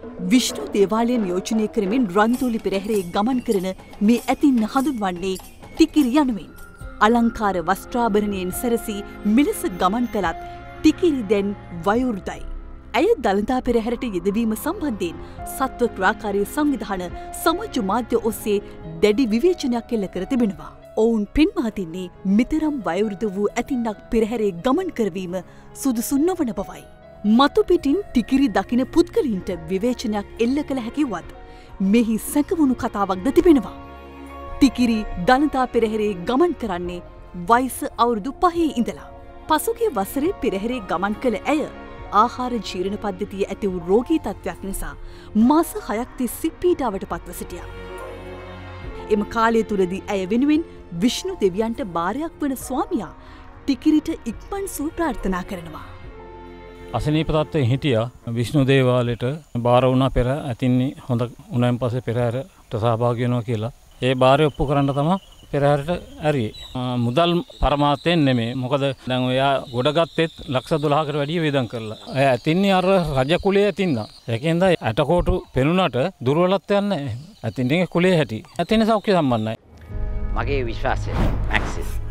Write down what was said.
විෂ්ණු දේවාලය නියෝජනය කරමින් රන්තෝලි පෙරහැරේ ගමන් කරන මේ ඇතින් හඳුන්වන්නේ ටිකිරි යනුවෙන්. අලංකාර වස්ත්‍රාභරණයෙන් සැරසී මෙලෙස ගමන් කළත් ටිකිරි දැන් වයෝවෘද්ධයි. ඇය දළදා පෙරහැරට යෙදවීම සම්බන්ධයෙන් සත්ව ක්‍රාකාරී සංවිධාන සමාජ මාධ්‍ය ඔස්සේ දැඩි විවේචනයක් එල්ල කර තිබෙනවා. ඔවුන් පෙන්වා දෙන්නේ මෙතරම් වයෝවෘද්ධ වූ ඇතින්නක් පෙරහැරේ ගමන් කරවීම සුදුසු නොවන බවයි. මතු පිටින් ටිකිරි දකින පුද්ගලයින්ට විවේචනයක් එල්ල කළ හැකිවත් මෙහි සැකවුණු කතාවක්ද තිබෙනවා. ටිකිරි දළදා පෙරහැරේ ගමන් කරන්නේ වයස අවුරුදු 5 ඉඳලා. පසුගිය වසරේ පෙරහැරේ ගමන් කළ ඇය ආහාර ජීර්ණ පද්ධතිය ඇති වූ රෝගී තත්ත්වයක් නිසා මාස 6ක් තිස්සේ පීඩාවට පත්ව සිටියා. එම කාලය තුලදී ඇය වෙනුවෙන් විෂ්ණු දෙවියන්ට බාරයක් වන ස්වාමියා ටිකිරිට ඉක්මන් සුව ප්‍රාර්ථනා කරනවා. අසනීප තත්ත්වයෙන් හිටියා විෂ්ණු දේවාලයට බාර වුණා පෙර ඇතින්නේ හොඳ උණෙන් පස්සේ පෙරහැරට සහභාගී වෙනවා කියලා. ඒ බාරය ඔප්පු කරන්න තමයි පෙරහැරට ඇරියේ. මුදල් පරමාර්ථයෙන් නෙමෙයි. මොකද දැන් ඔයා ගොඩගත්තෙත් ලක්ෂ 12කට වැඩිය වේදම් කරලා. අය ඇතින්නේ අර රජ කුලයේ ඇතින්නා. ඒකෙන්ද ඇටකොටු පෙනුනට දුර්වලත්වයක් නැහැ. ඇතින්නේ කුලයේ හැටි. ඇතින්නේ සෞඛ්‍ය සම්බන්ධයි. මගේ විශ්වාසය මැක්සිස්